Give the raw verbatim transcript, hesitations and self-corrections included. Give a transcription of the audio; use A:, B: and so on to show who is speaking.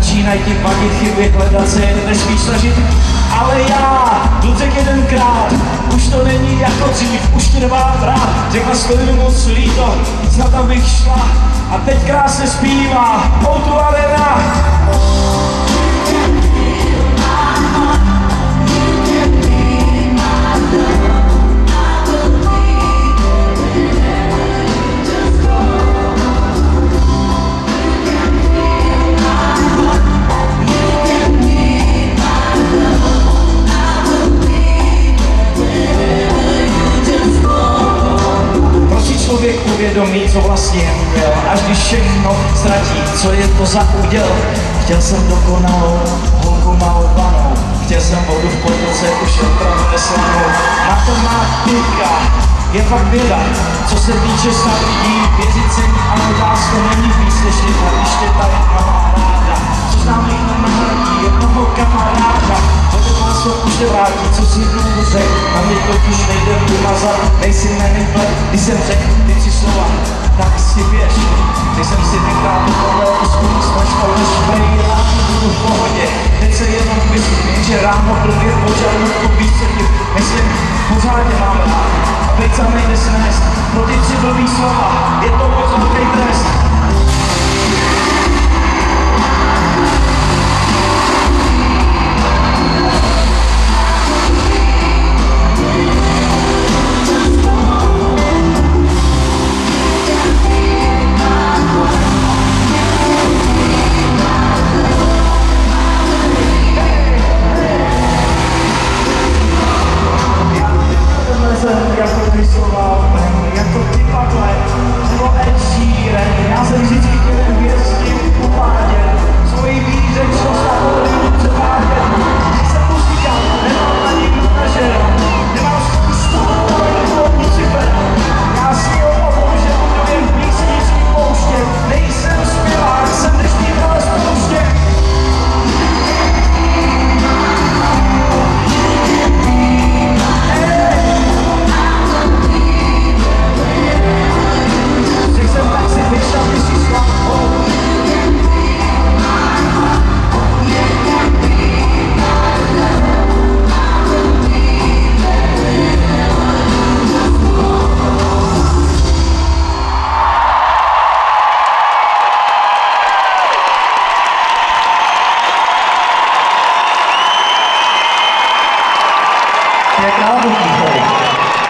A: Začínají ti vadit chyby, hledat se jen nesmíš snažit. Ale já jdu řek jedenkrát, už to není jako dřív, už ti nemám rád. Řekla jsi to mi moc líto, snad abych šla. A teď krásně zpívá O dva Arena. Člověk uvědomí, co vlastně měl, až když všechno ztratí, co je to za úděl. Chtěl jsem dokonalou holku malovanou, chtěl jsem vodu v potoce, už opravdu neslanou. Matematika je fakt věda, co se týče snad lidí, věřit se ní, ale vás to není víc než jedna, když tě ta jedna má ráda. Co znám jich nenahradí, jednoho kamaráda, od vás to už nevrátí, co si dlouho řek, na mě totiž nejde vymazat, nejsi neniplet, když jsem řekl ty tři slova, tak si věř. Když jsem si tenkrát tohle osmý snažil, než brejla, budu v pohodě, teď se jenom myslím, že ráno blbě požadu to výsledky, myslím, pořádně mám rád, a teď samej nesnést, pro ty tři blbý slova.